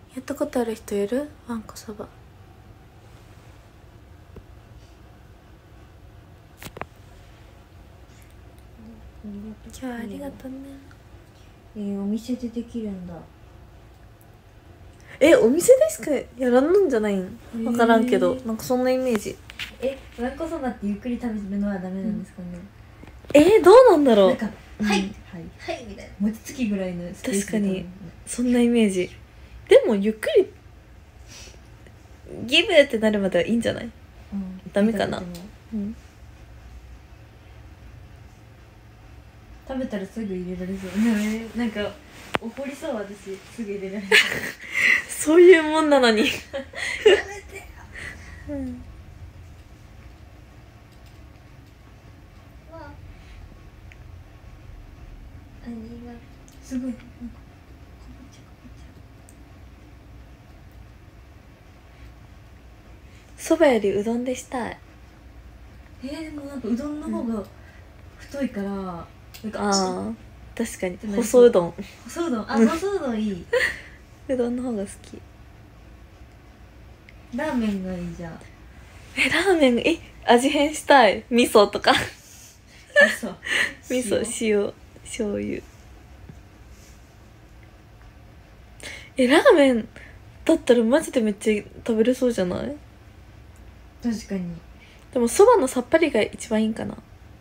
やったことある人いる？わんこそば。今日はありがとうね。 お店でできるんだ。 お店ですか？やらんのんじゃないん？分からんけど、なんかそんなイメージ。 わんこそばってゆっくり食べるのはダメなんですかね。 どうなんだろう。 なんかはいはいみたいな、餅つきぐらいのスペースで確かにそんなイメージ。でもゆっくりギブってなるまではいいんじゃない？ダメかな。 食べたらすぐ入れられそうね。なんか怒りそう、私すぐ入れられそうそういうもんなのにやめてよ。 すごい。 そばよりうどんでしたい。 でもなんかうどんの方が太いから、なんか確かに細うどん。 細うどん、細うどんいい。 うどんの方が好き。 ラーメンがいいじゃん。 ラーメン味変したい。味噌とか味噌、塩、醤油。ラーメンだったらマジでめっちゃ食べれそうじゃない？ 確かに。 でもそばのさっぱりが一番いいんかな。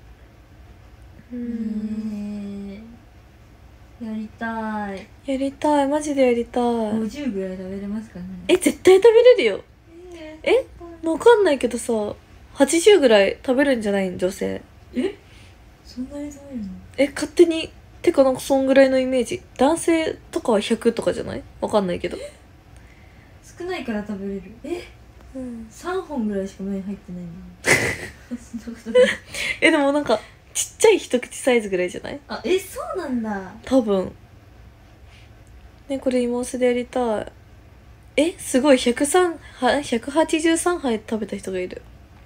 やりたい。 やりたい、マジでやりたい。 50ぐらい食べれますかね。 絶対食べれるよ。わかんないけどさ、80ぐらい食べるんじゃないん？女性。 そんなに食べるの？ 勝手に。てかなんかそんぐらいのイメージ。男性とかは100とかじゃない？わかんないけど。 少ないから食べれる。3本ぐらいしか麺入ってないのそんなことない。 でもなんかちっちゃい一口サイズぐらいじゃない？ そうなんだ。 多分ね。これ芋酢でやりたい。すごい。183杯食べた人がいる。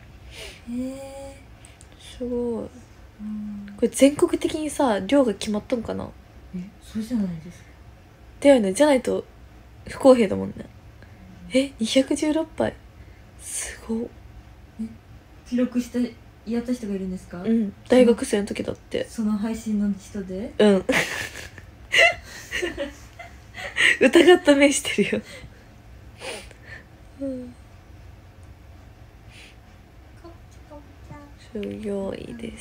すごい。これ全国的にさ量が決まっとんかな？ そうじゃないですか。 だよね。じゃないと不公平だもんね。216杯。すごい。 記録してやった人がいるんですか？ 大学生の時だって。 その配信の人で疑った目してるよすごいです。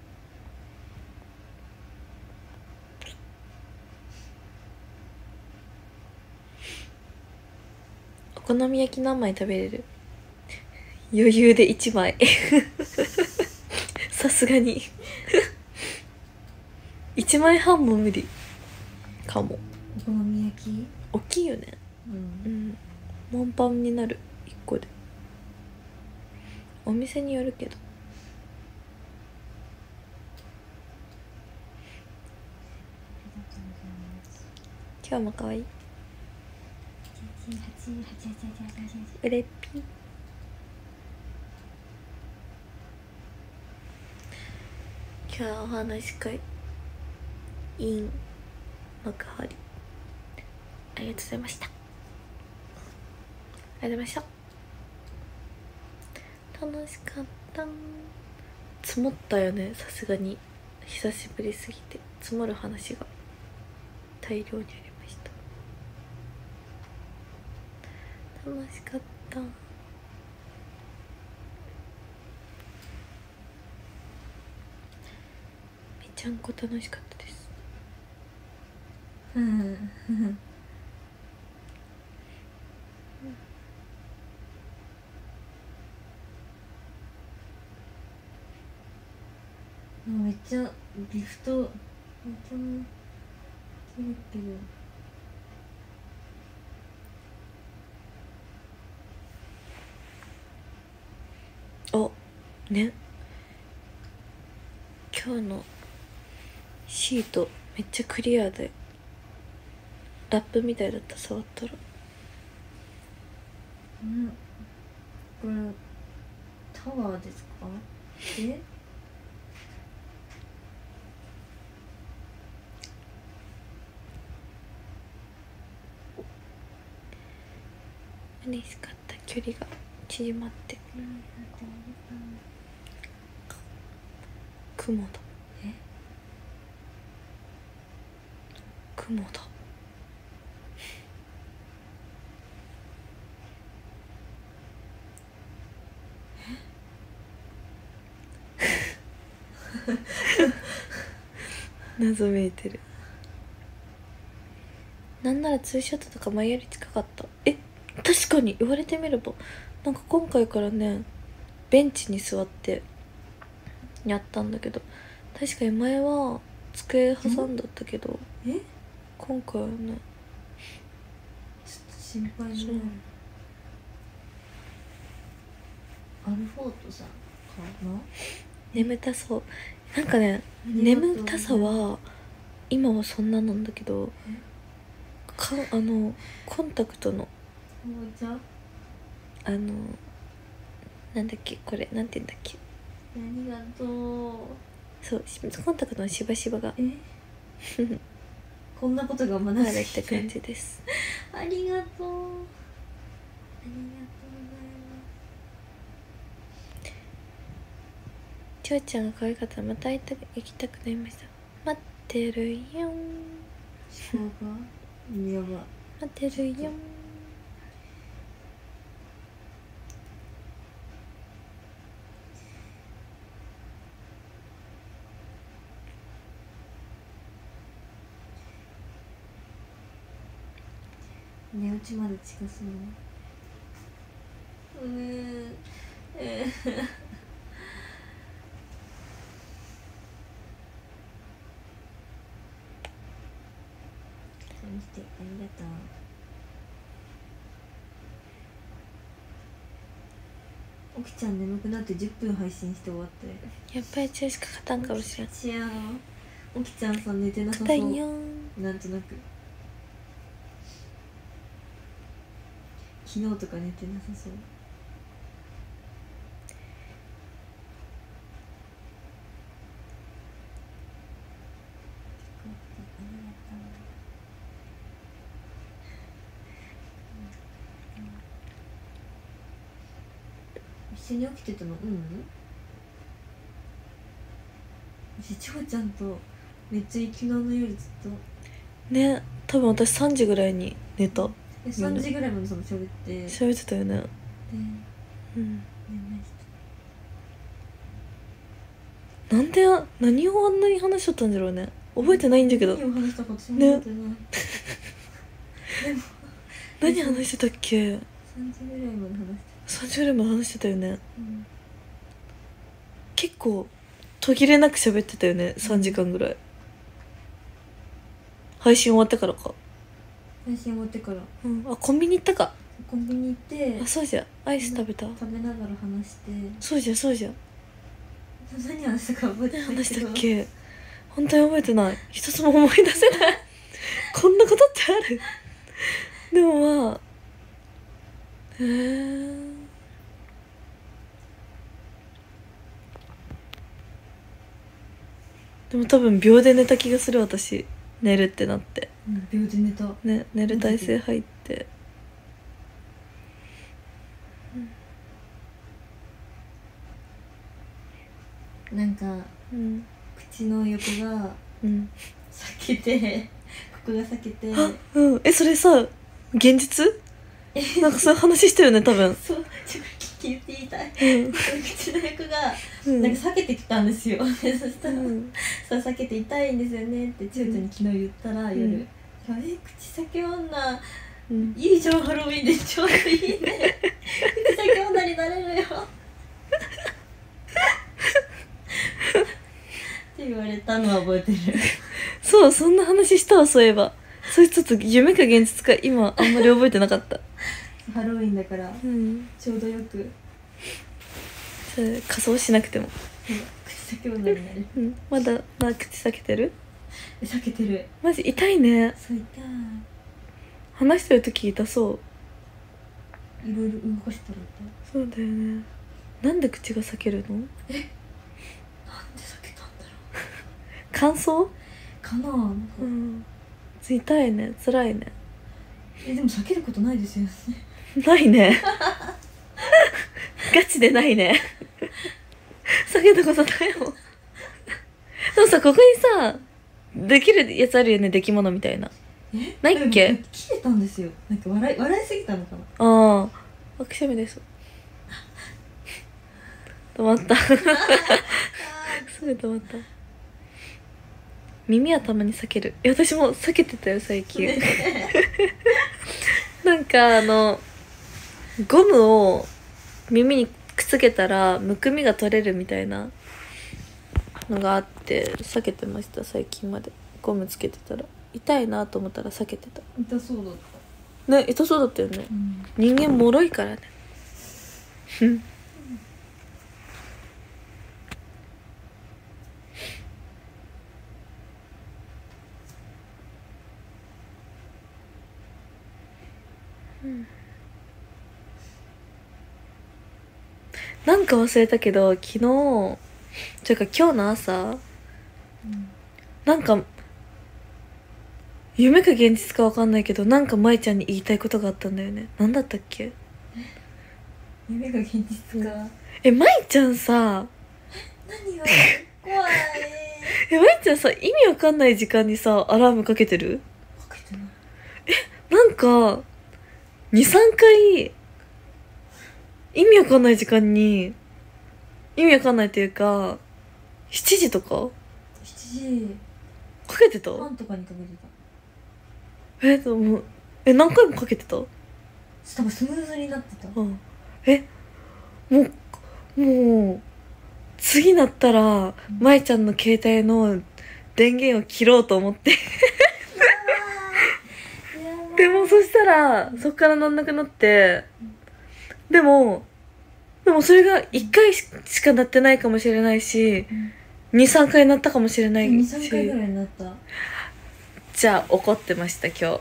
お好み焼き何枚食べれる？余裕で1枚さすがに1枚半も無理かも。 お好み焼き大きいよね。満パンになる1個で。お店によるけど。今日も可愛い。うれっぴ。今日はお話し会イン幕張ありがとうございました。ありがとうございました。楽しかった。積もったよね。さすがに久しぶりすぎて積もる話が大量にありました。楽しかった。めちゃんこ楽しかったです。 めっちゃリフトめっちゃ切れてる。 ね、今日のシートめっちゃクリアでラップみたいだった。触ったらこれタワーですか？ 嬉しかった。距離が縮まって。雲だ。雲だ。謎めいてる。なんならツーショットとか前より近かった。確かに言われてみれば、なんか今回からねベンチに座ってやったんだけど、確かに前は机挟んだったけど、今回はねちょっと心配になる。アルフォートさんかな。 眠たそう。なんかね、眠たさは今はそんななんだけど、コンタクトのなんだっけ、これなんて言うんだっけ。 ありがとう。 そう、コンタクトのしばしばがこんなことが学んできた感じです。 ありがとう。ありがとうございます。 ちょうちゃんが可愛かったらまた行きたくなりました。待ってるよん。 思考がやば。 待ってるよん。 寝落ちまで近そう。そうしてありがとう。おきちゃん眠くなって10分配信して終わって。 やっぱり中しか勝たんかもしれん。 おきちゃんさん寝てなさそう。 だよなんとなく昨日とか寝てなさそう。一緒に起きてたの？私ちょうちゃんとめっちゃ昨日の夜ずっとね。多分私3時ぐらいに寝た。 3時ぐらいまで喋ってたよね。 寝ましなんで何をあんなに話しとったんだろうね。覚えてないんだけど。 何を話したか私も覚えてない。 何話してたっけ。 3時ぐらいまで話して 3時ぐらいまで話してたよね。結構途切れなく喋ってたよね。3時間ぐらい。配信終わってからか。 配信終わってから。 あ、コンビニ行ったか。 コンビニ行って、 あ、そうじゃ。アイス食べた。 食べながら話して。 そうじゃそうじゃ。 何話したか覚えてないけど。 何話したっけ。本当に覚えてない。一つも思い出せない。こんなことってある。でもまあでも多分秒で寝た気がする。私寝るってなって、 秒で寝たね、寝る体勢入って、 なんか、口の横が裂けて、ここが裂けて、 それさ現実なんかそういう話したよね多分。 そう、言って言いたい。口の横がなんか裂けてきたんですよ。そしたらそう裂けて痛いんですよねってちゅうちゃんに昨日言ったら夜、口裂け女いいじゃん、ハロウィンでちょうどいいね。口裂け女になれるよ。って言われたのは覚えてる。 そう、そんな話したわ。そういえばそいつと夢か現実か今あんまり覚えてなかった。 ハロウィンだから、ちょうどよく仮装しなくても口裂け女になる。 まだ口裂けてる。 裂けてる。 マジ痛いね。 そう、痛い。 話してる時痛そう。 いろいろ動かしたら痛い。 そうだよね。なんで口が裂けるの。 なんで裂けたんだろう。 乾燥かな。なんか痛いね。辛いね。 でも裂けることないですよね。 ないねガチでないね避けたことないもん。でもさ、ここにさできるやつあるよね、出来物みたいな。ないっけ？ 切れたんですよ。なんか笑いすぎたのかな。 ああ、くしゃみです。止まったすぐ止まった。耳はたまに避ける。私も避けてたよ最近なんかゴムを耳にくっつけたらむくみが取れるみたいなのがあって避けてました。最近までゴムつけてたら痛いなと思ったら避けてた。 痛そうだった。 ね、痛そうだったよね、人間脆いからねなんか忘れたけど昨日ていうか今日の朝、なんか夢か現実かわかんないけどなんか舞ちゃんに言いたいことがあったんだよね。なんだったっけ？ 夢が現実か。 舞ちゃんさ、 何が怖い。 舞ちゃんさ、意味わかんない時間にさアラームかけてる？ かけてない。 なんか 2,3 回意味わかんない時間に、意味わかんないっていうか7時とか 7時かけてた？ 半とかにかけてた。 でも何回もかけてた？ 多分スムーズになってた。 もう次なったら舞ちゃんの携帯の電源を切ろうと思ってでもそしたらそっからなんなくなって、でもそれが1回しかなってないかもしれないし、2,3 回なったかもしれないし、 2,3回ぐらいになった。 じゃあ怒ってました今日。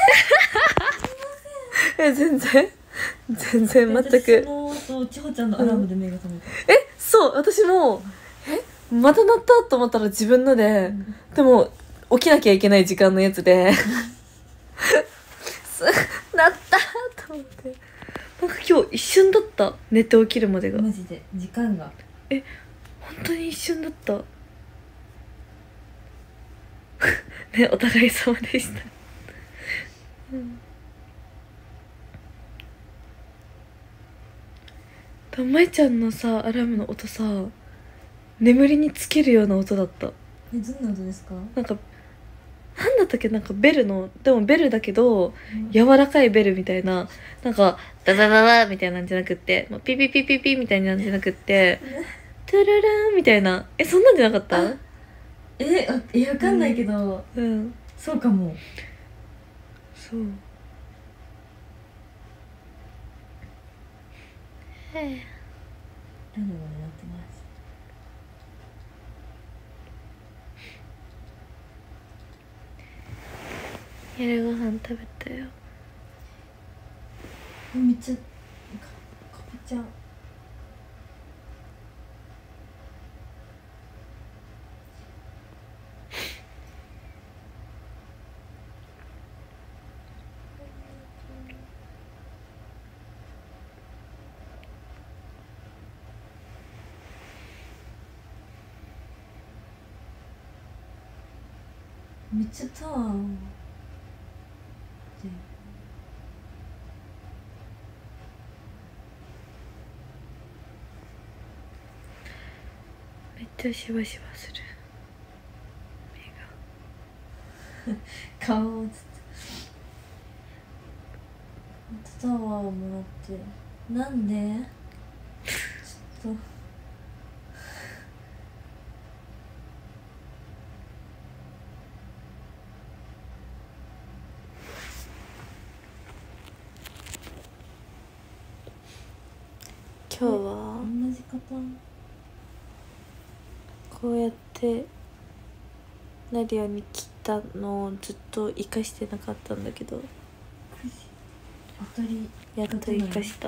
全然全然全く。 その千穂ちゃんのアラームで目が覚めた。 そう私もまた鳴ったと思ったら自分ので、でも起きなきゃいけない時間のやつでなったと思って、なんか今日一瞬だった、寝て起きるまでが。 マジで時間が本当に一瞬だったね、お互い様でした舞ちゃんのさアラームの音さ、眠りにつけるような音だった。 どんな音ですか？ なんだったっけ、なんかベルの、でもベルだけど、柔らかいベルみたいな、なんかダダダダみたいなんじゃなくって、ピピピピピみたいなんじゃなくって、トゥルルーンみたいな、そんなんじゃなかった？ わかんないけど、そうかも。 そう。 ラノになってます。 夜ご飯食べたよ。 めっちゃかぼちゃ。めっちゃタワーめっちゃシワシワする目が顔をつってタワーをもらって、なんでちょっと今日は同じ方こうやってなるように切ったのをずっと生かしてなかったんだけど、やっと生かした。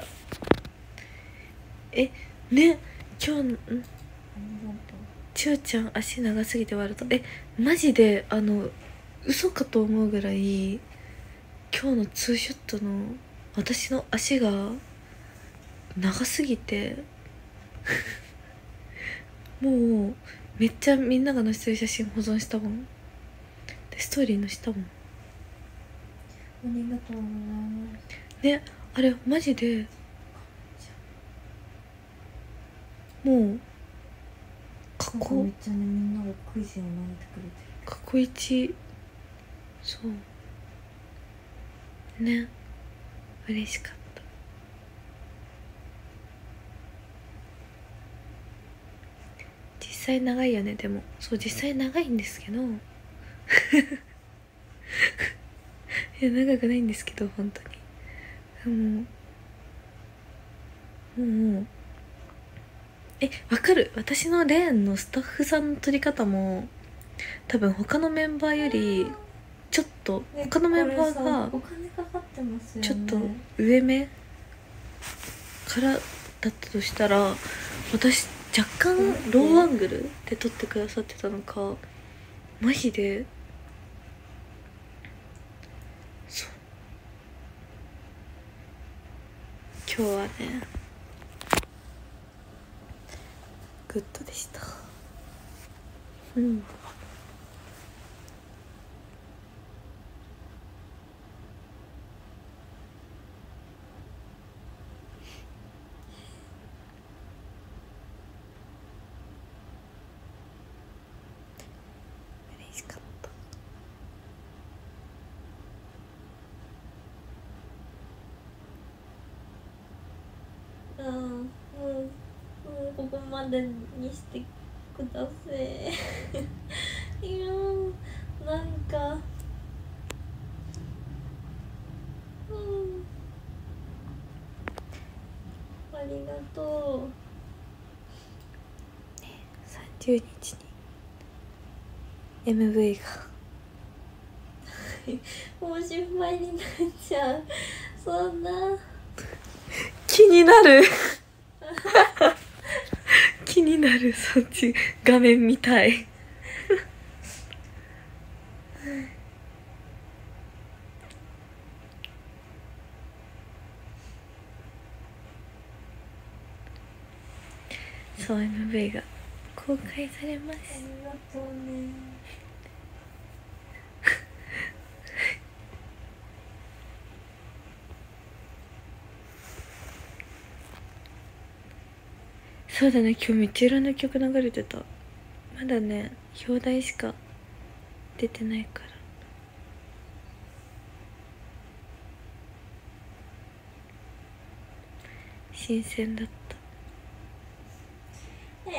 ね、今日千代ちゃん足長すぎて割るとマジで嘘かと思うぐらい今日のツーショットの私の足が長すぎてもうめっちゃみんなが載せてる写真保存したもんで、ストーリー載せたもん。 ありがとうございますね、あれマジでもう過なんか去めっちゃね、みんながクイズを投げてくれてる。 過去一、そうね、嬉しかった。実際長いよね。でもそう、実際長いんですけどいや長くないんですけど本当にもうわかる。私のレーンのスタッフさんの撮り方も多分他のメンバーよりちょっと、 ね、 他のメンバーこれがさお金かかってますよね。 ちょっと上目からだったとしたら、私若干ローアングルで撮ってくださってたのか、マジでそう、今日はねグッドでした。うん嬉しかった。 もうここまでにしてくださいいやなんかありがと 30日に MV がう。もう心配になっちゃう。そんな気になる気になる。そっち画面見たいそう、 MV が公開されます。 ありがとうね。 そうだね、今日めっちゃいろんな曲流れてた。まだね表題しか出てないから新鮮だった。 あ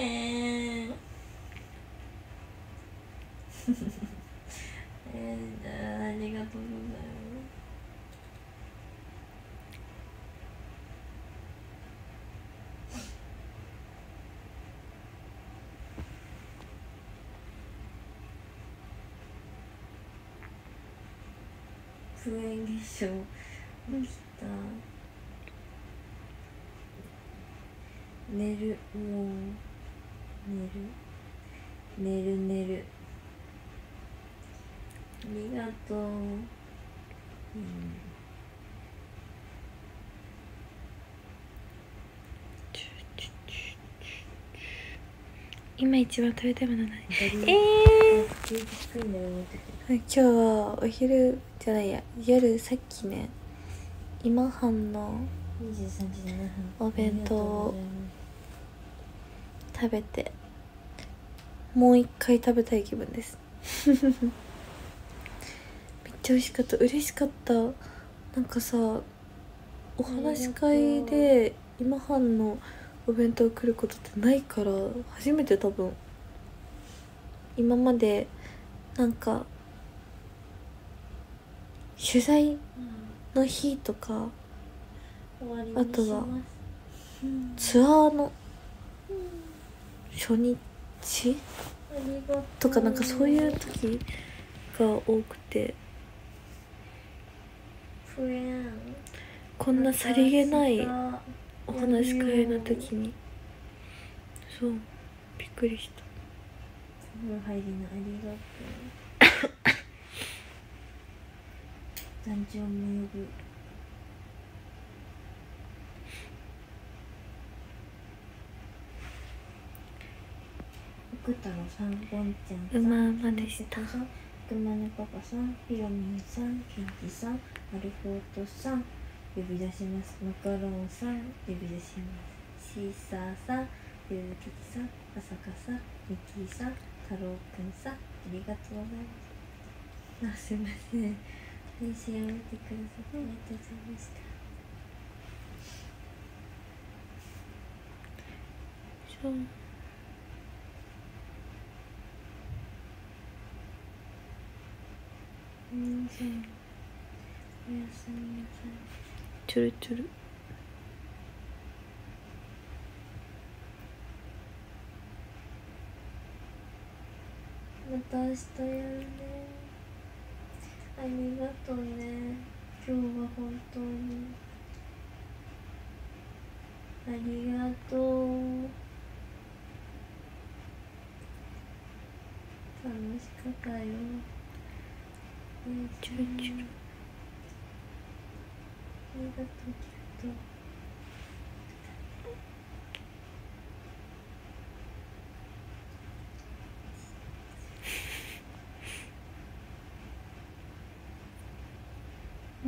りがとうございます。クエン現象起きた。寝る、もう寝る。ありがとう。 今一番食べたいもの何？今日はお昼じゃないや、夜さっきね、今半の 23時7分お弁当を食べて、もう一回食べたい気分ですめっちゃ美味しかった。嬉しかった。なんかさ、お話し会で今半のお弁当来ることってないから、初めて多分。今までなんか取材の日とか、あとはツアーの初日とか、なんかそういう時が多くて、こんなさりげないお話し会の時に、そうびっくりした。 お風呂入りのありがとう団長も呼ぶ。 福太郎さん、ゴンちゃんさん、 うまうまでした。 くまねパパさん、ひろみんさん、ケンジさん、アルフォートさん、呼び出します。マカロンさん、呼び出します。シーサーさん、ゆうきさん、あさかさん、ミキーさん、太郎くんさん、ありがとうございます。すいません。配信やめてくださってありがとうございました。 そう。 皆さん、おやすみなさい。 チュルチュル。 また明日やるね。ありがとうね。今日は本当にありがとう。楽しかったよ。 チュルチュル。 ありがとう、ありがとう。 うん。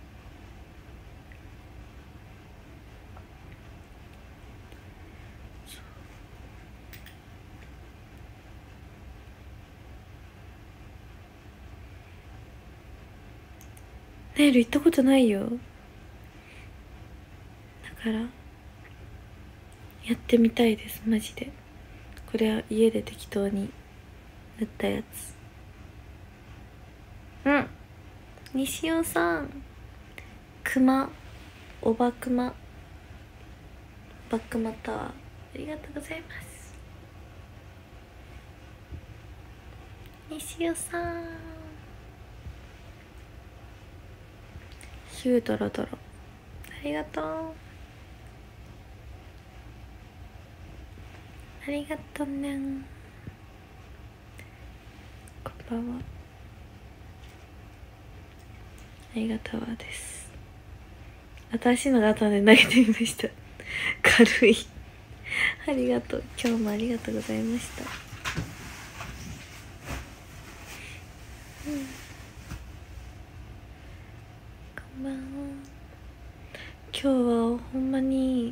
ネイル行ったことないよ。だからやってみたいです、マジで。これは家で適当に塗ったやつ。うん。西尾さん、クマ、おばクマ、バックマタワー、ありがとうございます。西尾さん、ヒュードロドロ、ありがとう。ありがとうね。こんばんは。ありがとうです。新しいのが後で投げてみました。軽い。ありがとう。今日もありがとうございました。こんばんは。今日はほんまに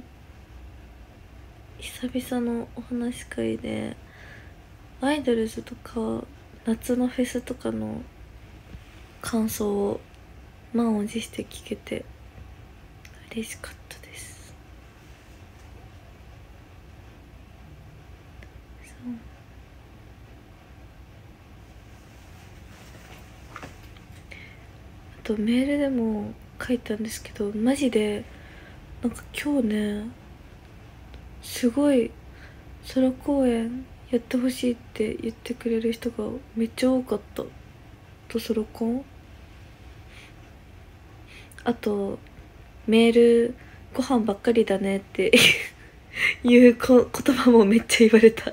久々のお話し会で、アイドルズとか夏のフェスとかの感想を満を持して聞けて嬉しかったです。そう、あとメールでも書いたんですけど、マジでなんか今日ね、すごいソロ公演やってほしいって言ってくれる人がめっちゃ多かった。とソロコン、あとメールご飯ばっかりだねっていう言葉もめっちゃ言われた。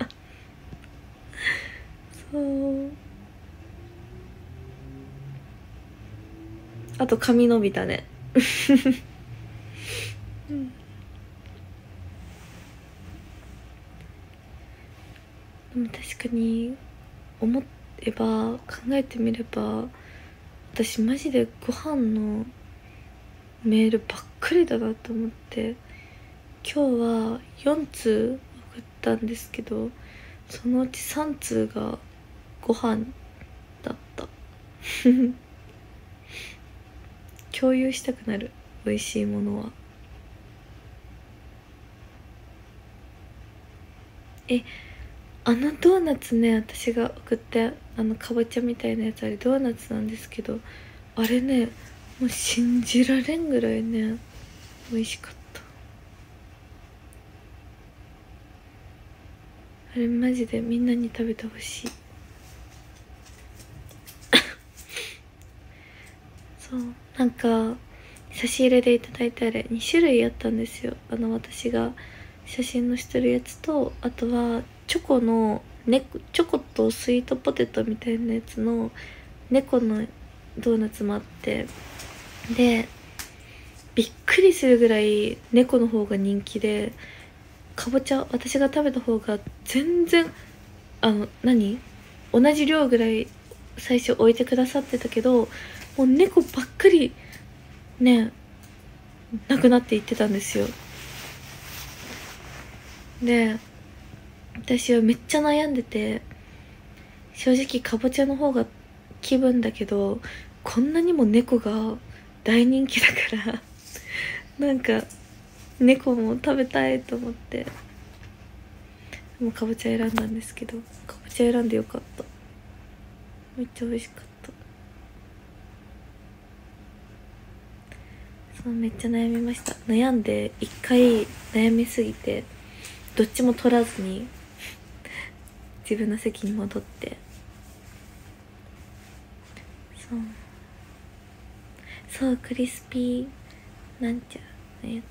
そう、あと髪伸びたね。うん、でも確かに思えば、考えてみれば、私マジでご飯のメールばっかりだなと思って、今日は4通送ったんですけど、そのうち3通がご飯だった。共有したくなる、美味しいものは。あのドーナツね、私が送ったかぼちゃみたいなやつ、あれドーナツなんですけど、あれね、もう信じられんぐらいね美味しかった。あれマジでみんなに食べてほしい。そう、なんか差し入れでいただいたあれ2種類あったんですよ。私が写真のしてるやつと、あとはチョコのチョコとスイートポテトみたいなやつの猫のドーナツもあって、でびっくりするぐらい猫の方が人気で、かぼちゃ私が食べた方が全然何同じ量ぐらい最初置いてくださってたけど、もう猫ばっかりねなくなっていってたんですよ。で私はめっちゃ悩んでて、正直かぼちゃの方が気分だけど、こんなにも猫が大人気だからなんか猫も食べたいと思ってもうかぼちゃ選んだんですけど、かぼちゃ選んでよかった。めっちゃ美味しかった。そうめっちゃ悩みました。悩んで一回悩みすぎてどっちも取らずに自分の席に戻って、そうクリスピーなんちゃらのや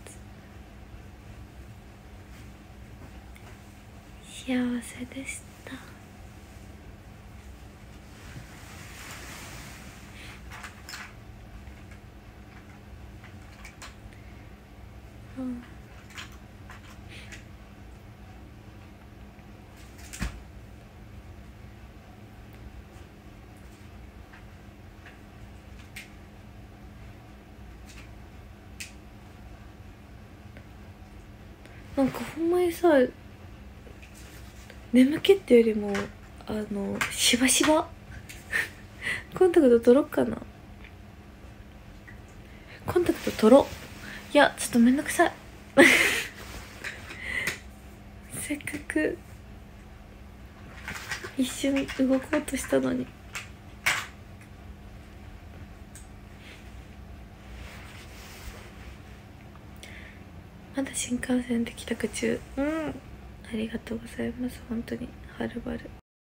つ幸せでした。なんかほんまにさ、眠気ってよりもしばしばコンタクト取ろっかな。コンタクト取ろ。いやちょっとめんどくさいせっかく一瞬動こうとしたのに。まだ新幹線で帰宅中。ありがとうございます。本当にはるばる。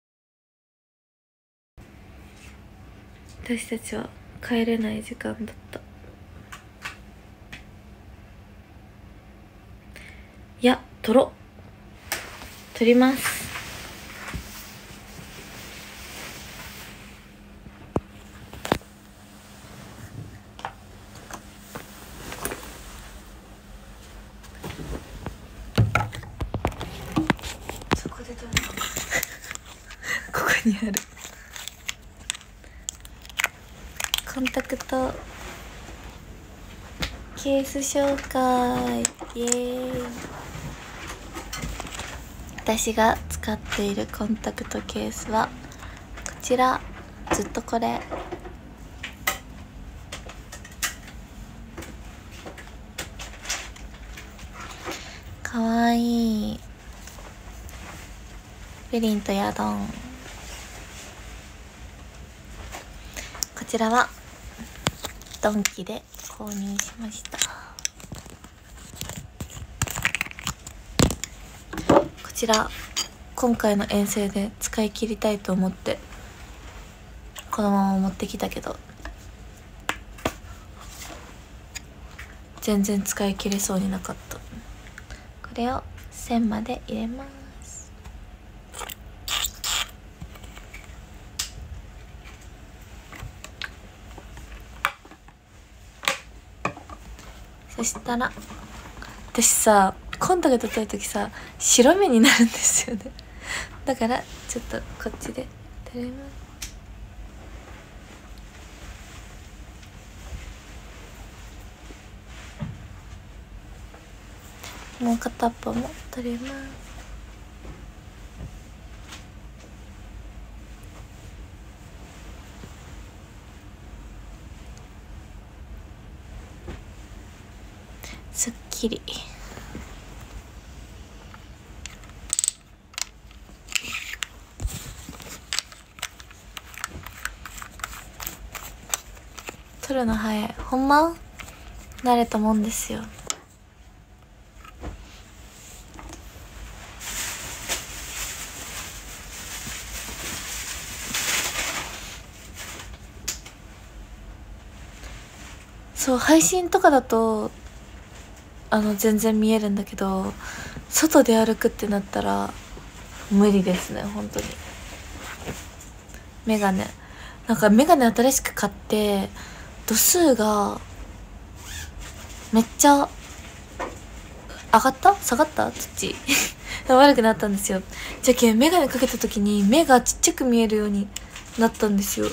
私たちは帰れない時間だった。いや取ろ、取ります。そこで取るここにあるコンタクトケース紹介。イエーイ。私が使っているコンタクトケースはこちら。ずっとこれかわいい。プリンとヤドン。こちらはドンキで購入しました。こちら今回の遠征で使い切りたいと思ってこのまま持ってきたけど、全然使い切れそうになかった。これを線まで入れます。そしたら私さコンタクト取るときさ白目になるんですよねだからちょっとこっちで取れます。もう片っぽも取れます。すっきり。取るの早い。ほんま慣れたもんですよ。そう配信とかだと全然見えるんだけど、外で歩くってなったら無理ですね本当に。メガネなんかメガネ新しく買って度数がめっちゃ上がった下がった土悪くなったんですよ。じゃけんメガネかけた時に目がちっちゃく見えるようになったんですよ。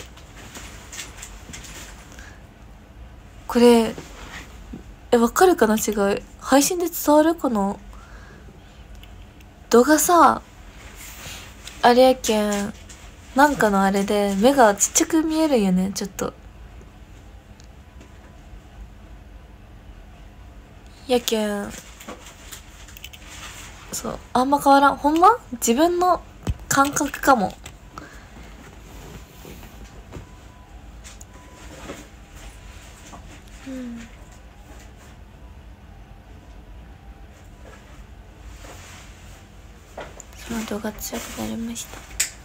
これわかるかな、違い。配信で伝わるかな。動画さ、あれやけん、なんかのあれで目がちっちゃく見えるよね、ちょっと。やけん、そう、あんま変わらん。ほんま自分の感覚かも。うん。その動画強くなりました。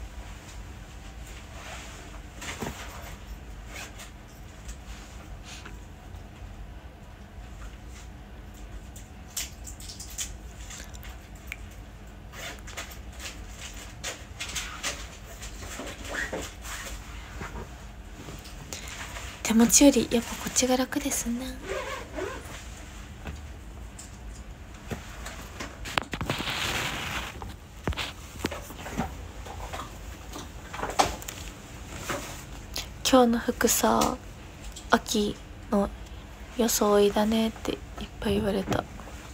手持ちよりやっぱこっちが楽ですね。今日の服さ、秋の装いだねっていっぱい言われた。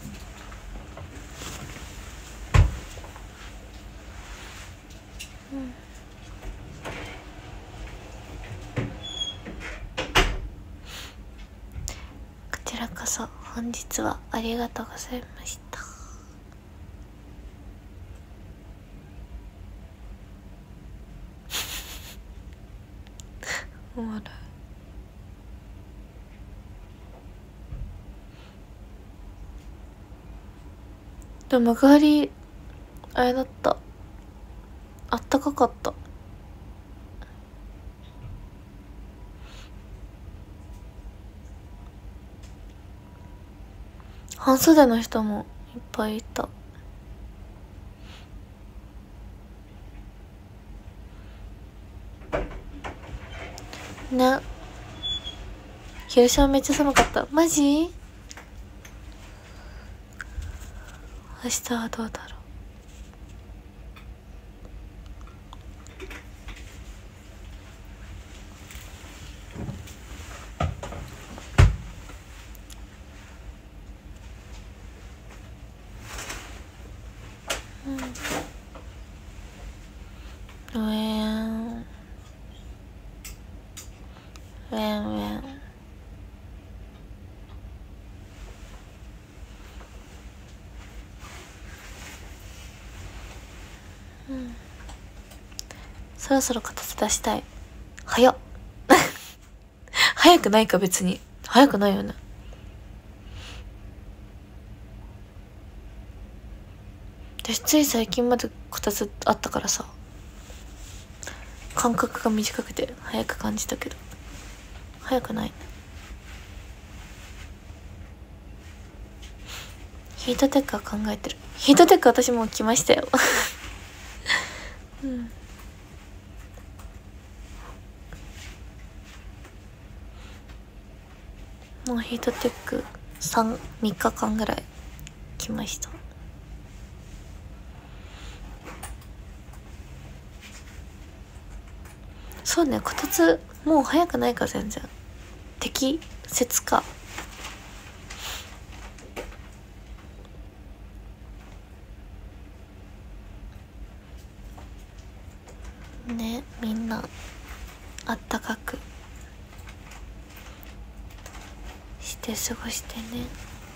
こちらこそ本日はありがとうございました。おもろい。でも幕張あれだった、あったかかった。半袖の人もいっぱいいた。ね。広島めっちゃ寒かった。マジ？明日はどうだろう。ウェンウェンウェン。そろそろ形出したい。早っ。早くないか、別に。早くないよね。私つい最近までこたつあったからさ、間隔が短くて早く感じたけど、早くないね。ヒートテックは考えてる。ヒートテック私もう来ましたよ。うん。もうヒートテック3日間ぐらい来ました。そうね、こたつもう早くないか、全然適切か。ね、みんなあったかくして過ごしてね。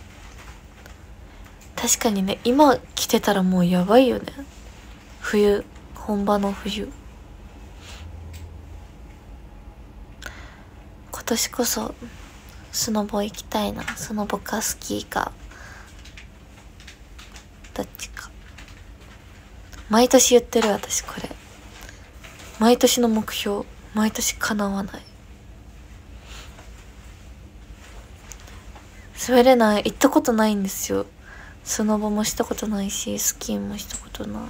確かにね、今着てたらもうやばいよね。冬、本場の冬。今年こそスノボ行きたいな。スノボかスキーかどっちか。毎年言ってる私これ。毎年の目標、毎年叶わない。滑れない、行ったことないんですよ。スノボもしたことないし、スキーもしたことない。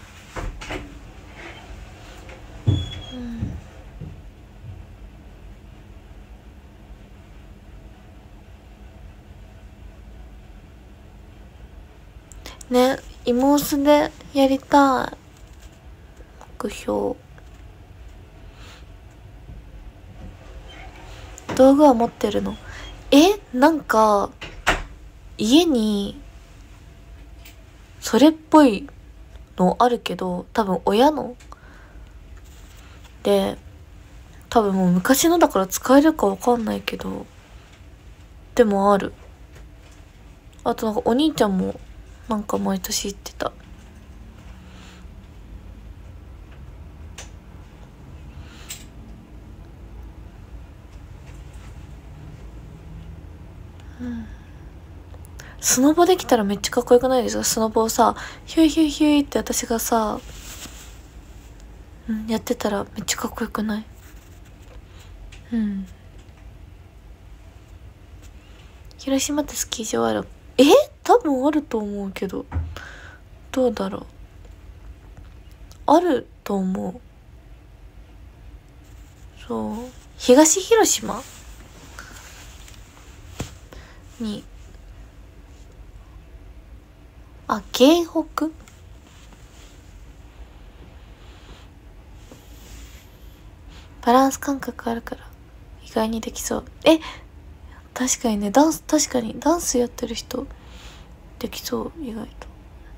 ね、妹でやりたい。目標。道具は持ってるの？なんか家にそれっぽいのあるけど、多分親ので、多分もう昔のだから使えるかわかんないけど、でもある。あとなんかお兄ちゃんもなんか毎年行ってた。スノボできたらめっちゃかっこよくないですか？スノボをさ、ヒューヒューヒューって私がさ、やってたらめっちゃかっこよくない？広島ってスキー場ある？多分あると思うけど。どうだろう。あると思う。そう。東広島に、京北？バランス感覚あるから意外にできそう。確かにね、確かにダンスやってる人できそう、意外と。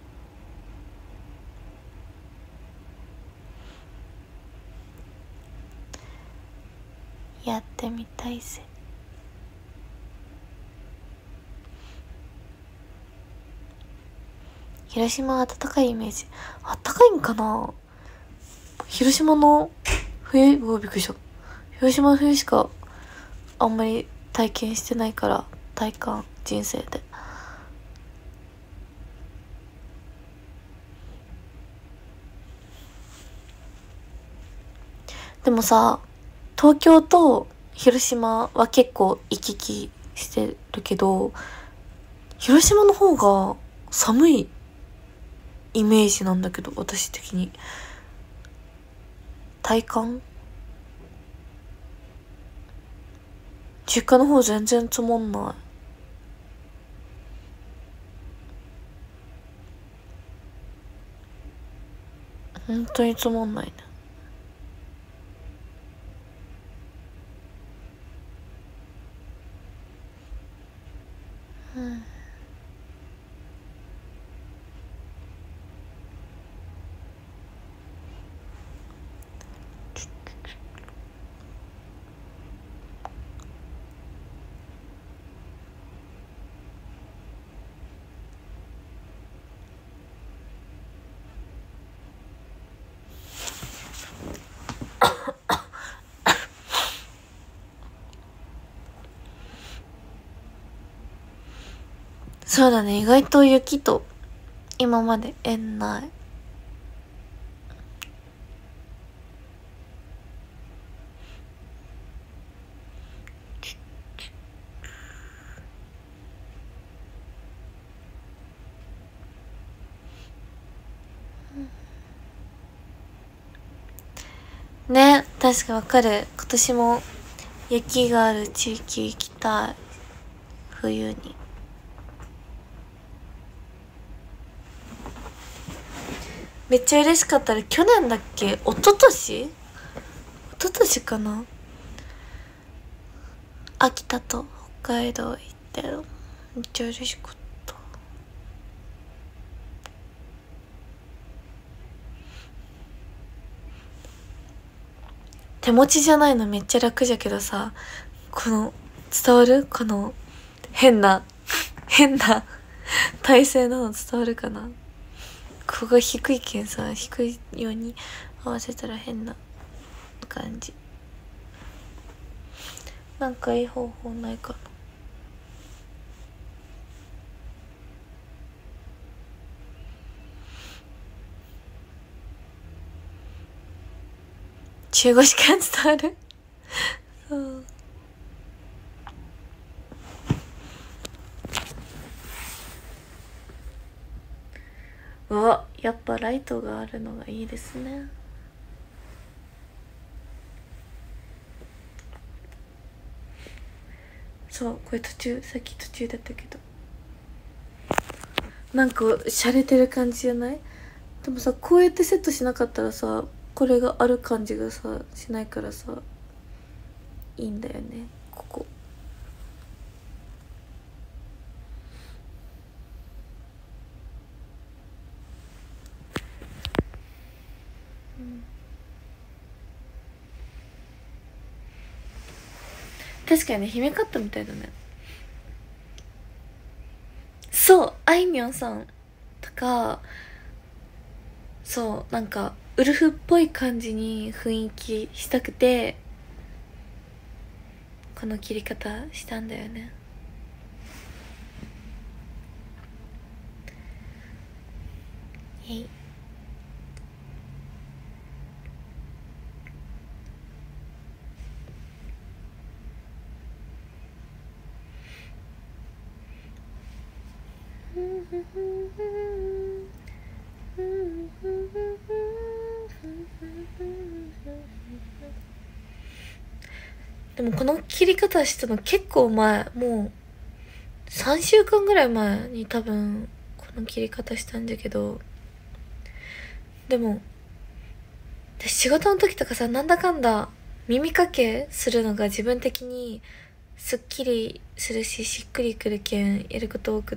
やってみたいぜ。広島は暖かいイメージ。暖かいんかな？広島の冬、びっくりした。広島の冬しかあんまり体験してないから、体感、人生で。でもさ、東京と広島は結構行き来してるけど、広島の方が寒いイメージなんだけど、私的に。体感？実家の方全然積もんない。本当に積もんないね。そうだね、意外と雪と今まで縁ない。ね、確かわかる。今年も雪がある地域行きたい。冬に。めっちゃ嬉しかったら、去年だっけ？一昨年かな？秋田と北海道行ってめっちゃ嬉しかった。手持ちじゃないのめっちゃ楽じゃけどさ、伝わる？変な体勢なの伝わるかな？ここが低いけんさ、低いように合わせたら変な感じ。なんかいい方法ないかな？中腰感伝わる？そう。うわ、やっぱライトがあるのがいいですね。そう、これさっき途中だったけど、なんか洒落てる感じじゃない？ でもさ、こうやってセットしなかったらさ、これがある感じがさしないからさ、いいんだよねここ。確かにね、姫カットみたいだね。そう、あいみょんさんとか、そうなんかウルフっぽい感じに雰囲気したくてこの切り方したんだよね。へい。でもこの切り方したの結構前、もう3週間ぐらい前に多分この切り方したんだけど、でも私仕事の時とかさ、なんだかんだ耳かけするのが自分的にすっきりするし、しっくりくるけんやること多くって、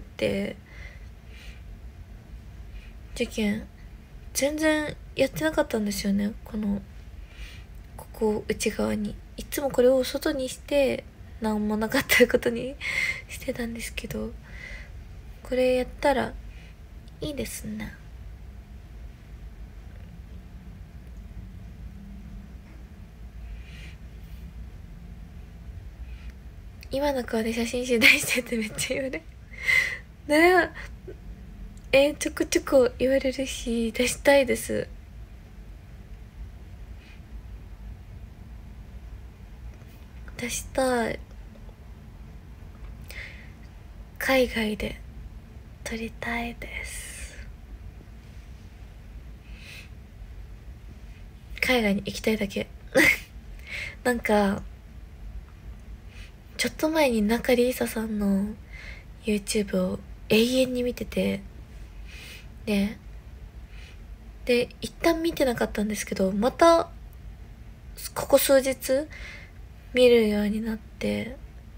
じゃけん全然やってなかったんですよね。ここ内側にいつもこれを外にして何もなかったことにしてたんですけど、これやったらいいですね。今の顔で写真集出してってめっちゃ言われねえ、ちょこちょこ言われるし、出したいです。出したい。海外で撮りたいです。海外に行きたいだけなんかちょっと前に中里依紗さんの YouTube を永遠に見てて、で一旦見てなかったんですけど、またここ数日見るようになって、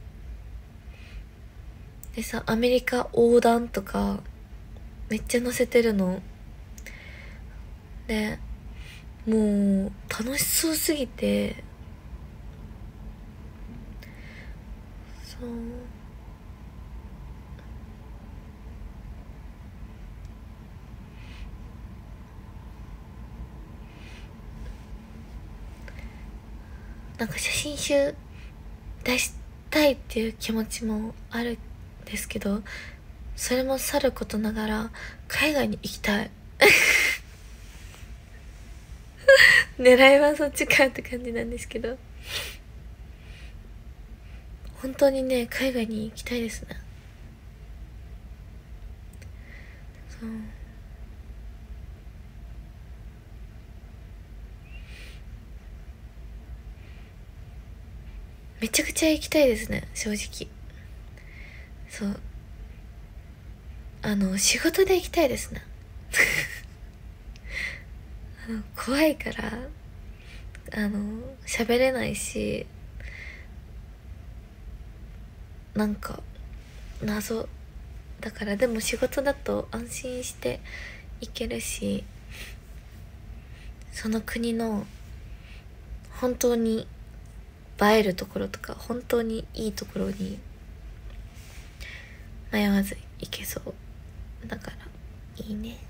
でさ、アメリカ横断とかめっちゃ載せてるので、もう楽しそうすぎて、そうなんか写真集出したいっていう気持ちもあるんですけど、それもさることながら海外に行きたい狙いはそっちかって感じなんですけど、本当にね、海外に行きたいですね。そう、めちゃくちゃ行きたいですね、正直。そう、仕事で行きたいですね怖いから喋れないし、なんか謎だから。でも仕事だと安心して行けるし、その国の本当に映えるところとか本当にいいところに迷わず行けそうだからいいね。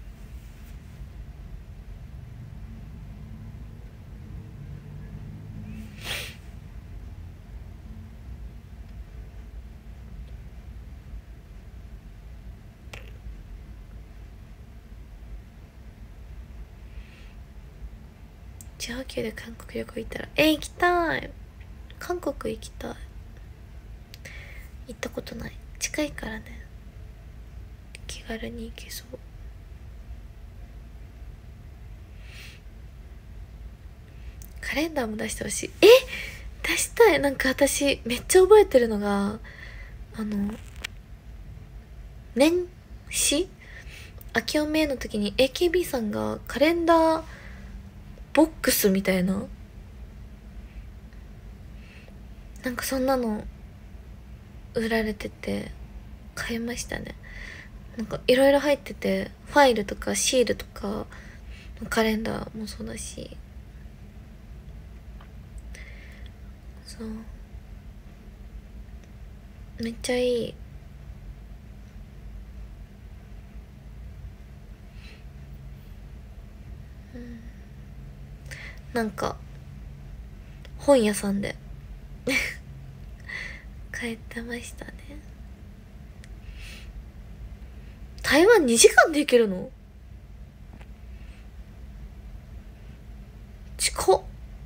地方級で韓国旅行行ったら行きたい。韓国行きたい。行ったことない。近いからね、気軽に行けそう。カレンダーも出してほしい。出したい。なんか私めっちゃ覚えてるのが、年始明けおめの時に AKB さんがカレンダーボックスみたいな、なんかそんなの売られてて買いましたね。なんかいろいろ入ってて、ファイルとかシールとかカレンダーもそうだし、そうめっちゃいい。なんか本屋さんで買えてましたね。台湾2時間で行けるの？近っ。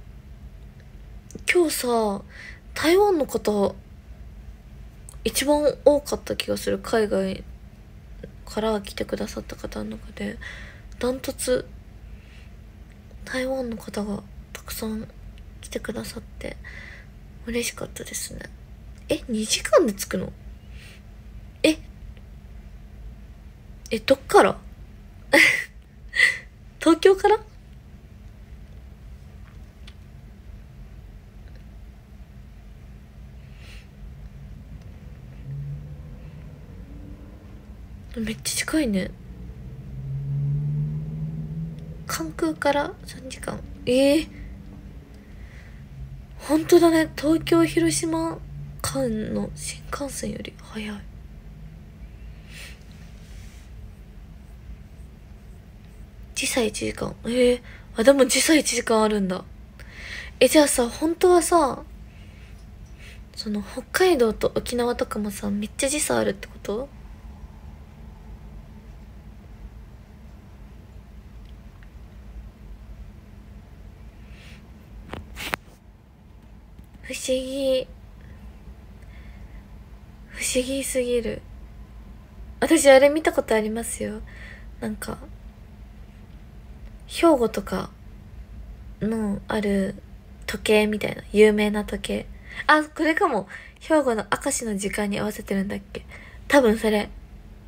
今日さ、台湾の方一番多かった気がする。海外から来てくださった方の中でダントツ台湾の方がたくさん来てくださって嬉しかったですね。2時間で着くの？どっから東京から？めっちゃ近いね。関空から3時間。本当だね。東京広島間の新幹線より早い。時差1時間。でも時差1時間あるんだ。じゃあさ、本当はさ、その北海道と沖縄とかもさ、めっちゃ時差あるってこと？不思議。不思議すぎる。私あれ見たことありますよ。なんか、兵庫とかのある時計みたいな、有名な時計。あ、これかも。兵庫の明石の時間に合わせてるんだっけ。多分それ。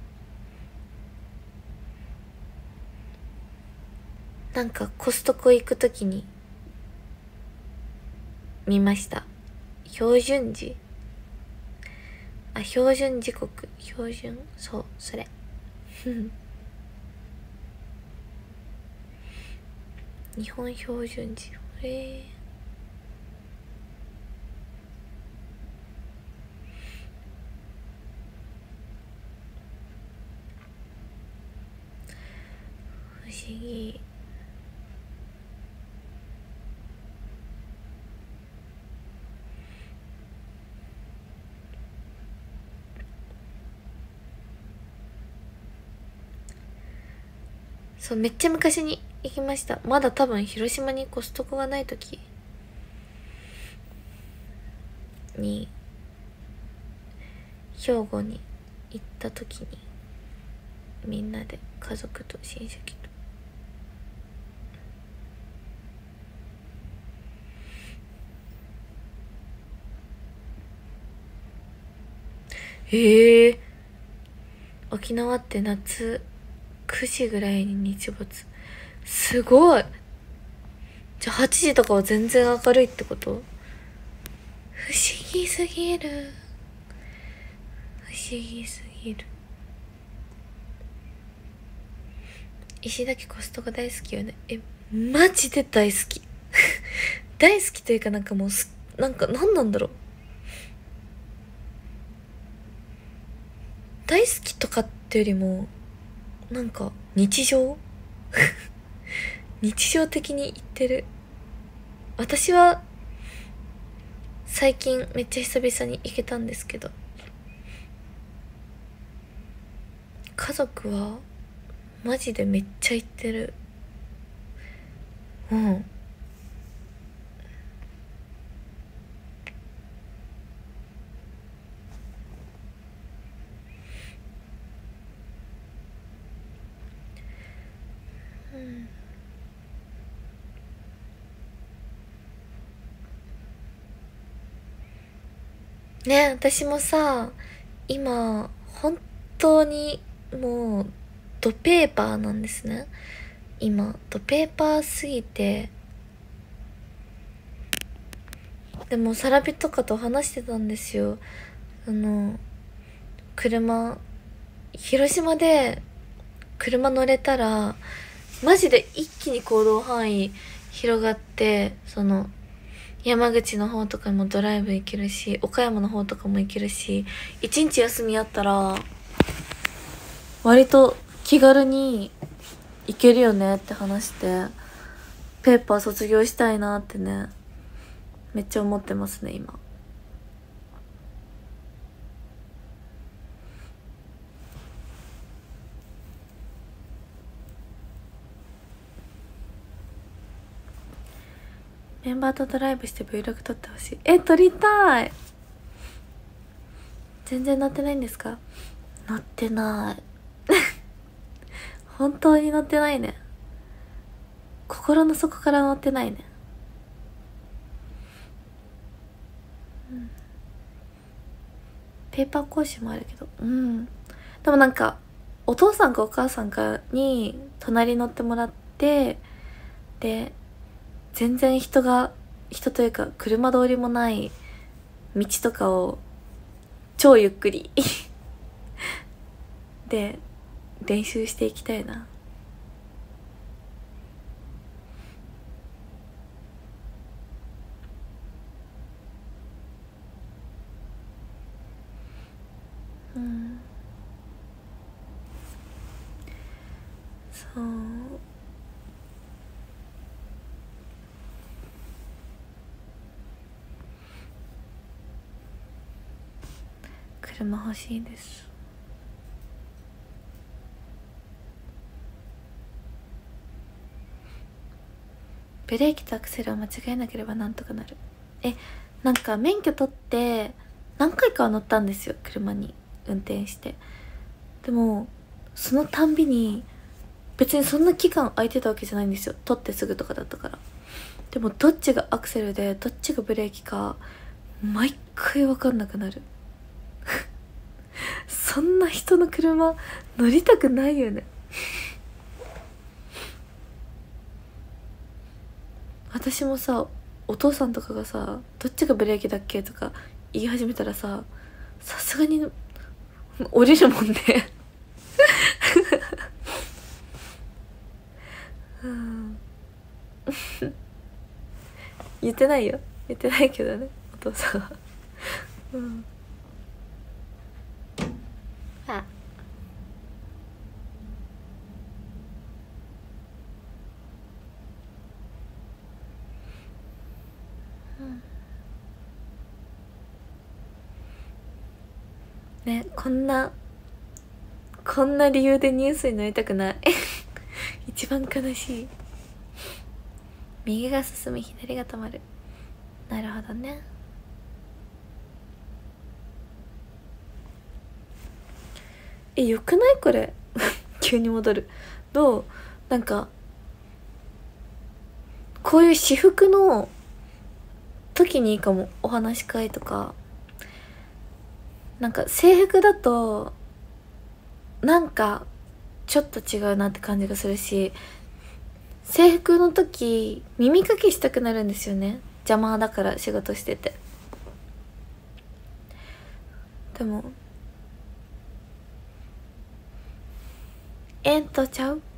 なんかコストコ行くときに見ました。標準時？標準時刻。標準、そう、それ。日本標準時。不思議。そう、めっちゃ昔に行きました。まだ多分広島にコストコがない時に、兵庫に行った時にみんなで家族と親戚と。沖縄って夏9時ぐらいに日没。すごい。じゃあ8時とかは全然明るいってこと？不思議すぎる。不思議すぎる。石崎コストコ大好きよね。マジで大好き。大好きというかなんかもうなんか何なんだろう。大好きとかってよりもなんか日常日常的に言ってる。私は最近めっちゃ久々に行けたんですけど、家族はマジでめっちゃ行ってる。ね、私もさ、今本当にもうドペーパーなんですね。今ドペーパーすぎて。でもサラビとかと話してたんですよ。車、広島で車乗れたらマジで一気に行動範囲広がって、山口の方とかにもドライブ行けるし、岡山の方とかも行けるし、一日休みあったら割と気軽に行けるよねって話して、ペーパー卒業したいなってね、めっちゃ思ってますね今。メンバーとドライブして Vlog 撮ってほしい。撮りたい。全然乗ってないんですか？乗ってない本当に乗ってないね。心の底から乗ってないね。ペーパー講習もあるけど、でもなんかお父さんかお母さんかに隣乗ってもらって、で全然人というか車通りもない道とかを超ゆっくりで練習していきたいな。そう、車欲しいです。ブレーキとアクセルを間違えなければなんとかなる。なんか免許取って何回かは乗ったんですよ、車に運転して。でもそのたんびに、別にそんな期間空いてたわけじゃないんですよ、取ってすぐとかだったから。でもどっちがアクセルでどっちがブレーキか毎回分かんなくなるそんな人の車乗りたくないよね私もさ、お父さんとかがさ、どっちがブレーキだっけとか言い始めたらさ、さすがに降りるもんね言ってないよ、言ってないけどね、お父さんはあ、ね、こんな理由でニュースになりたくない一番悲しい。右が進み左が止まる。なるほどね。よくないこれ急に戻る。どう？なんかこういう私服の時にいいかも、お話し会とか。なんか制服だとなんかちょっと違うなって感じがするし、制服の時耳かきしたくなるんですよね、邪魔だから、仕事してて。でもちゃう、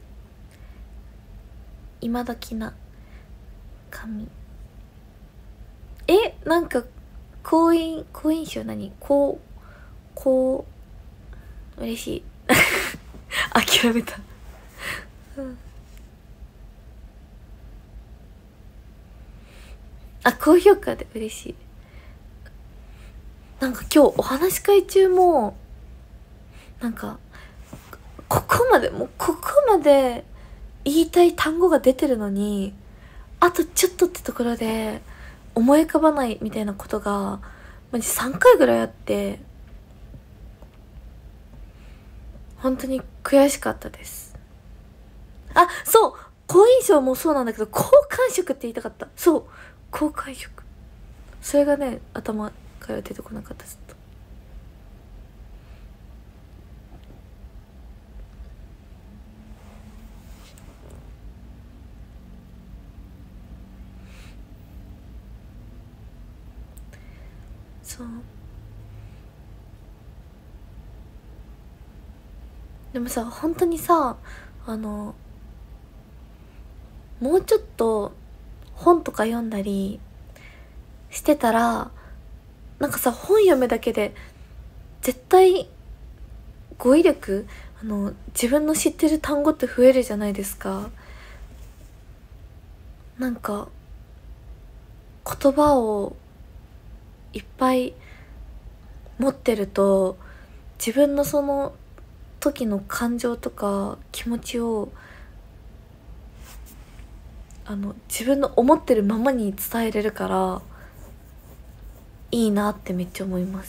今時な髪。なんか好印象、嬉しい諦めた高評価で嬉しい。なんか今日お話し会中もなんかここまで言いたい単語が出てるのに、あとちょっとってところで思い浮かばないみたいなことがマジ3回ぐらいあって、本当に悔しかったです。そう、好印象もそうなんだけど、好感触って言いたかった。そう、好感触、それがね頭から出てこなかった、ずっと。 そうでもさ本当にさもうちょっと本とか読んだりしてたらなんかさ本読むだけで絶対語彙力自分の知ってる単語って増えるじゃないですか。なんか言葉をいっぱい持ってると自分のその時の感情とか気持ちを自分の思ってるままに伝えれるからいいなってめっちゃ思います。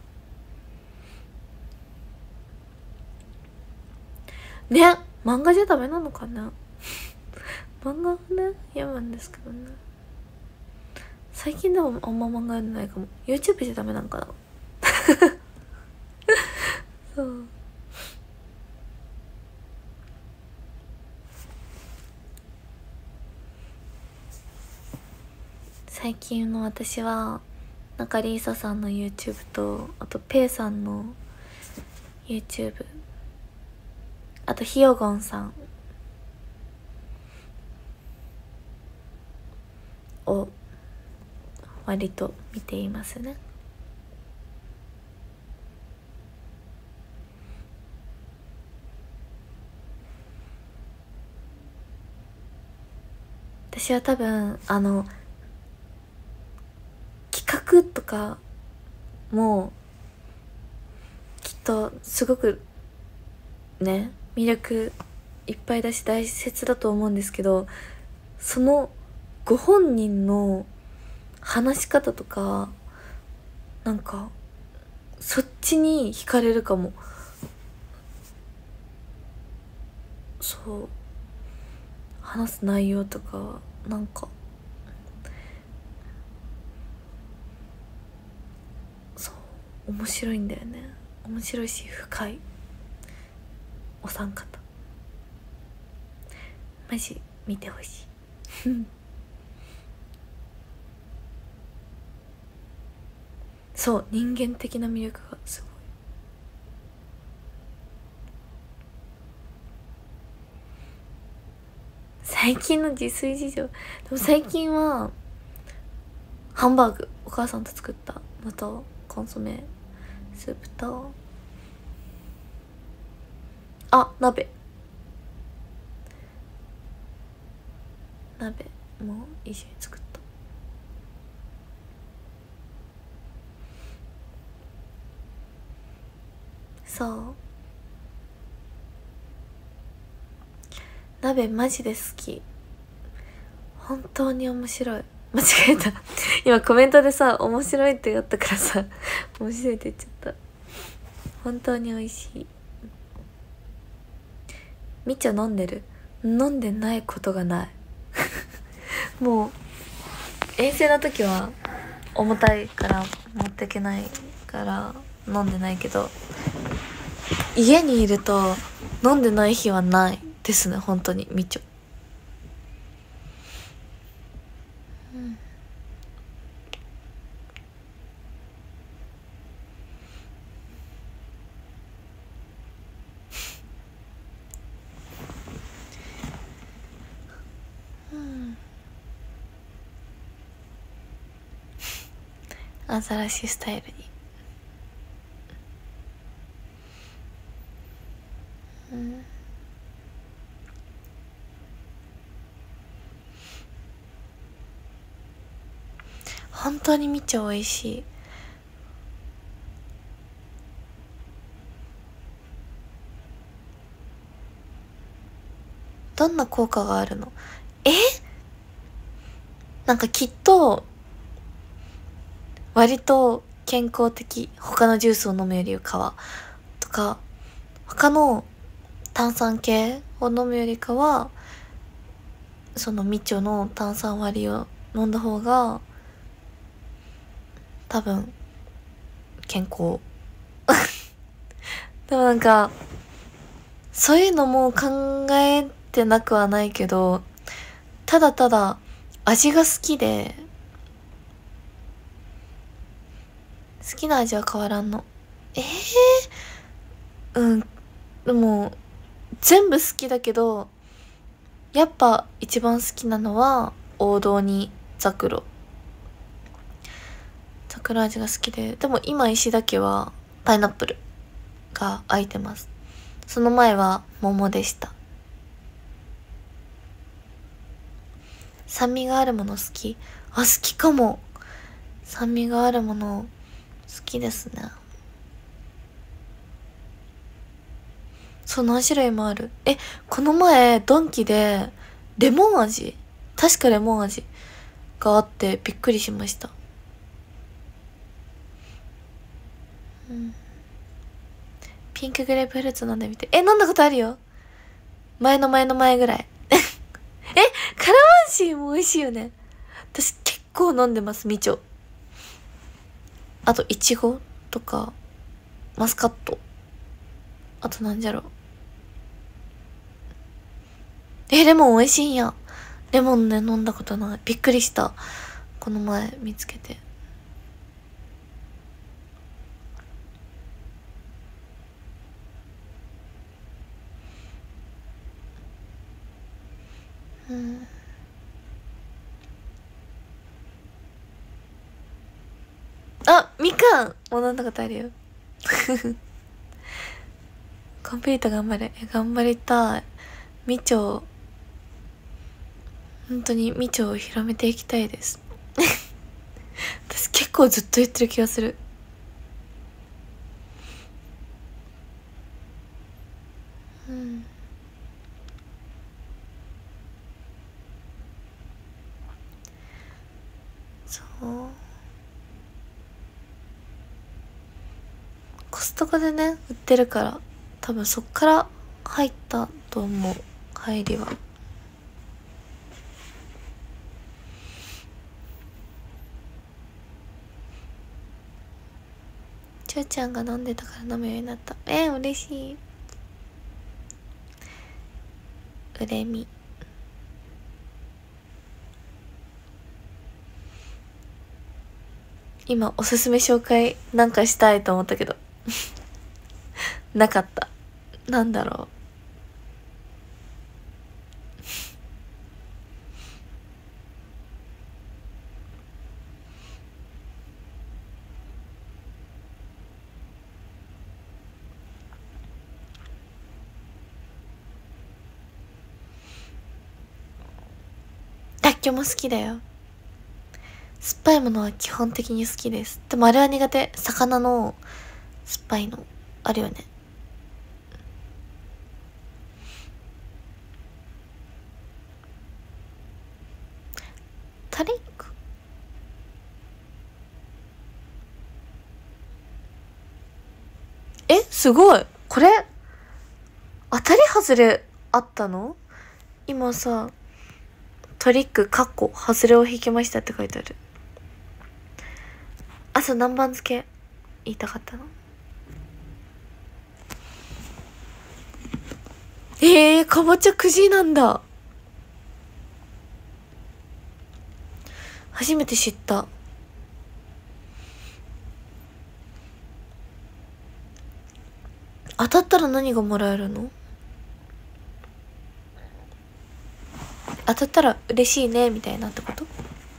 ね、漫画じゃダメなのかな漫画をね読むんですけどね。最近でもあんま漫画読んでないかも。 YouTube じゃダメなんかなそう最近の私は中里依紗さんの YouTube とあとペイさんの YouTube あとひよごんさんを割と見ていますね。私は多分企画とかもきっとすごくね魅力いっぱいだし大切だと思うんですけど、そのご本人の話し方とかなんかそっちに惹かれるかも。そう話す内容とかなんかそう面白いんだよね。面白いし深いお三方マジ見てほしいそう人間的な魅力がすごい。最近の自炊事情でも最近はハンバーグお母さんと作ったのとコンソメスープと鍋も一緒に作った。そう鍋マジで好き。本当に面白い。間違えた今コメントでさ面白いってやったからさ面白いって言っちゃった。本当に美味しい。みっちゃ飲んでる？飲んでないことがないもう遠征の時は重たいから持ってけないから飲んでないけど、家にいると飲んでない日はないですね。本当にみちょアザラシスタイルに本当にみちょ美味しい。どんな効果があるの？なんかきっと割と健康的。他のジュースを飲むよりかはとか他の炭酸系を飲むよりかはそのみちょの炭酸割りを飲んだ方が多分健康でもなんかそういうのも考えてなくはないけど、ただただ味が好きで好きな味は変わらんの。うん。でも、全部好きだけど、やっぱ一番好きなのは、王道にザクロ。ザクロ味が好きで、でも今石だけは、パイナップルが空いてます。その前は桃でした。酸味があるもの好き？好きかも。酸味があるもの好きですね。そう、何種類もある。この前ドンキでレモン味、確かレモン味があってびっくりしました。ピンクグレープフルーツ飲んでみて。飲んだことあるよ。前の前の前ぐらい。カラマンシーも美味しいよね。私結構飲んでます、みちょ。あと、いちごとか、マスカット。あとなんじゃろ。レモン美味しいんや。レモンね、飲んだことない。びっくりした。この前見つけて。みかんも飲んだことあるよ。コンプリート頑張れ。頑張りたい。みちょ、本当にみちょを広めていきたいです。私結構ずっと言ってる気がする。そう。コストコでね、売ってるから、多分そっから入ったと思う。入りは。ちゅうちゃんが飲んでたから飲むようになった。嬉しい。うれみ。今おすすめ紹介なんかしたいと思ったけどなかった。なんだろう。らっきょうも好きだよ。酸っぱいものは基本的に好きです。でもあれは苦手。魚の酸っぱいのあるよね。タリック、すごい。これ当たり外れあったの？今さ、トリックカッコ外れを引きましたって書いてある。朝何番付け言いたかったの？かぼちゃくじなんだ。初めて知った。当たったら何がもらえるの？当たったら嬉しいねみたいなってこと？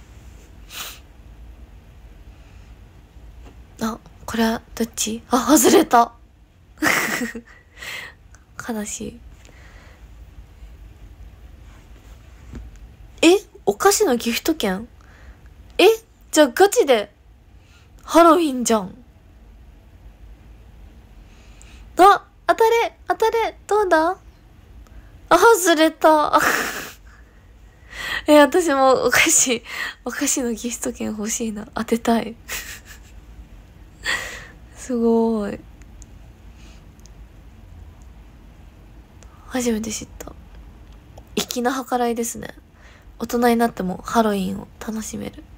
これはどっち？外れた悲しい。お菓子のギフト券？じゃあガチでハロウィンじゃん。当たれ、どうだ？外れた。私もお菓子のギフト券欲しいな。当てたい。すごい。初めて知った。粋な計らいですね。大人になってもハロウィンを楽しめる。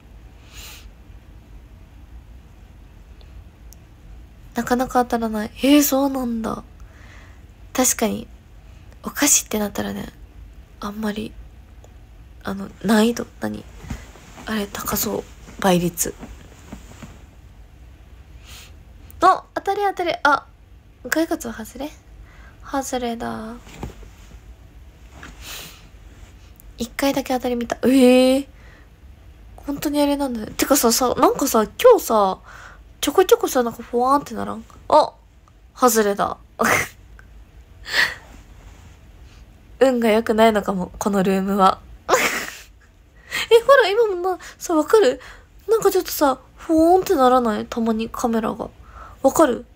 なかなか当たらない。そうなんだ。確かに、お菓子ってなったらね、あんまり、難易度、あれ、高そう。倍率。 たり当たり。あ、骸骨は外れだ。一回だけ当たり見た。本当にあれなんだね。てかさ、なんかさ、今日さ、ちょこちょこさ、なんかふわーんってならん？あ、外れだ。運が良くないのかも、このルームは。ほら、今もさ、わかる？なんかちょっとさ、ふわーんってならない？たまにカメラが。わかる？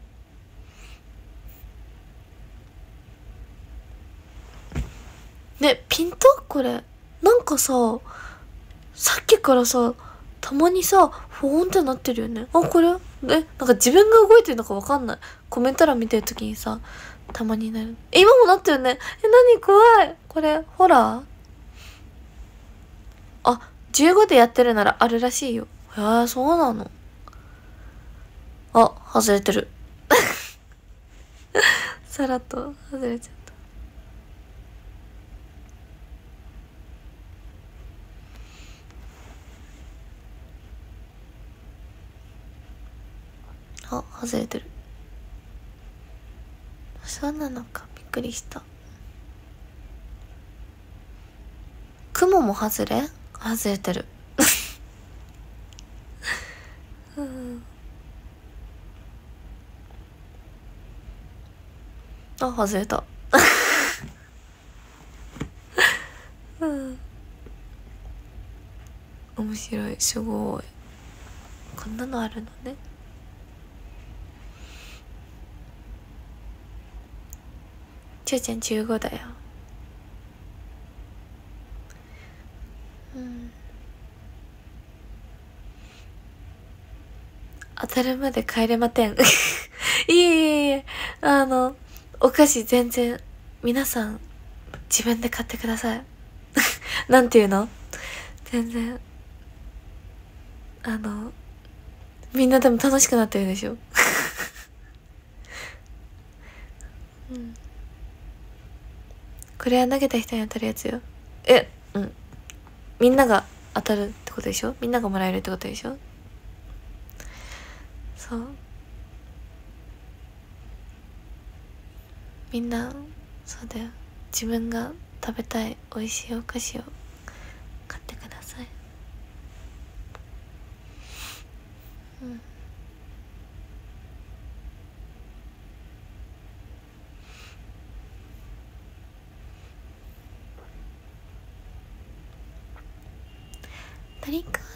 ね、ピント？これ。なんかさ、さっきからさ、たまにさ、ふーんってなってるよね。あ、これ？なんか自分が動いてるのかわかんない。コメント欄見てるときにさ、たまになる。今もなってるね。何怖い。これ、ホラー？あ、15でやってるならあるらしいよ。そうなの？あ、外れてる。さらっと外れちゃった。あ、外れてる。そうなのか。びっくりした。雲も外れてる。うん、あ、外れた。うん。面白い。すごい。こんなのあるのね。ちゅうちゃん15だよ。うん。当たるまで帰れまてん。いえ。お菓子全然、皆さん、自分で買ってください。なんていうの？全然。みんなでも楽しくなってるでしょ。うん。これは投げた人に当たるやつよ。うん。みんなが当たるってことでしょ？みんながもらえるってことでしょ？そう。みんな、そうだよ。自分が食べたい美味しいお菓子を買ってください。うん。足りた。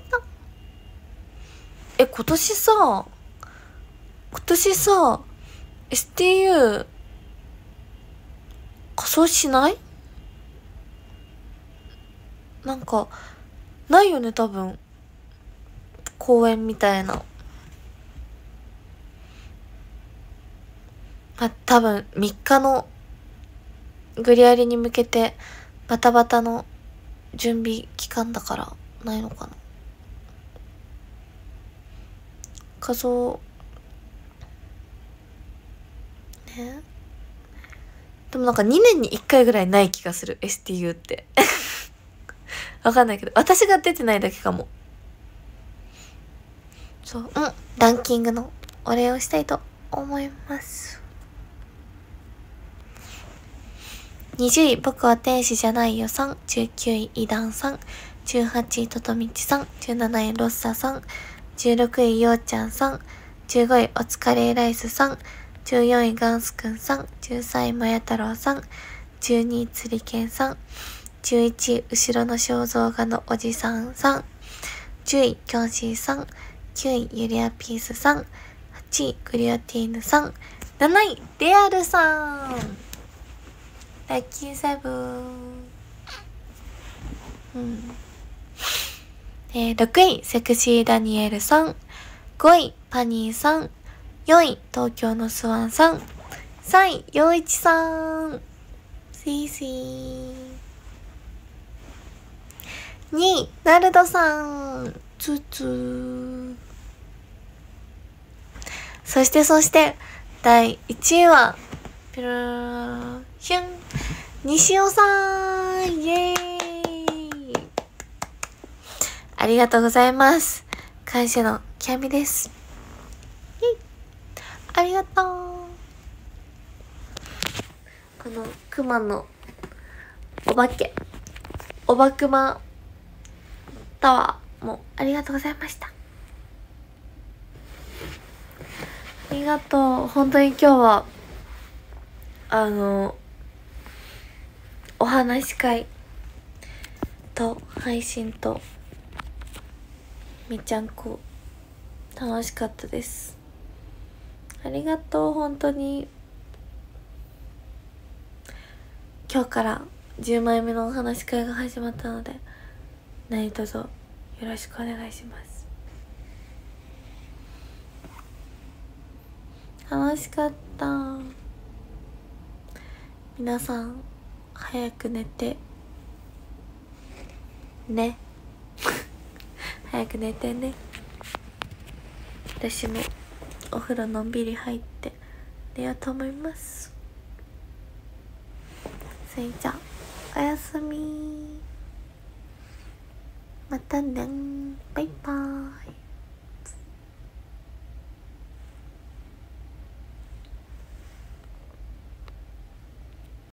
今年さ、STU、仮装しない？なんか、ないよね、多分。公演みたいな。多分、3日のグリアリに向けて、バタバタの準備期間だから、ないのかな。仮装、ね。でもなんか2年に1回ぐらいない気がする、STU って。わかんないけど、私が出てないだけかも。そう、ランキングのお礼をしたいと思います。20位、僕は天使じゃないよさん。19位、イダンさん。18位、トトミチさん。17位、ロッサさん。16位、ようちゃんさん。15位、お疲れライスさん。14位、ガンスくんさん。13位、まや太郎さん。12位、つりけんさん。11位、後ろの肖像画のおじさんさん。10位、キョンシーさん。9位、ユリアピースさん。8位、グリオティーヌさん。7位、レアルさん。ラッキーセブン。6位、セクシーダニエルさん。5位、パニーさん。4位、東京のスワンさん。3位、陽一さん。シーシー。2位、ナルドさん。ツツー。そして、第1位は、ピルー、ヒュン、西尾さん。イエーイ。ありがとうございます。感謝の極みです。 ありがとう。このクマのお化け、おばくまタワーもありがとうございました。ありがとう。本当に今日はお話し会と配信とめちゃんこ楽しかったです。ありがとう。本当に今日から10枚目のお話し会が始まったので、何卒よろしくお願いします。楽しかった。皆さん早く寝てね早く寝てね。私もお風呂のんびり入って寝ようと思います。それじゃあおやすみ。またね。バイバーイ。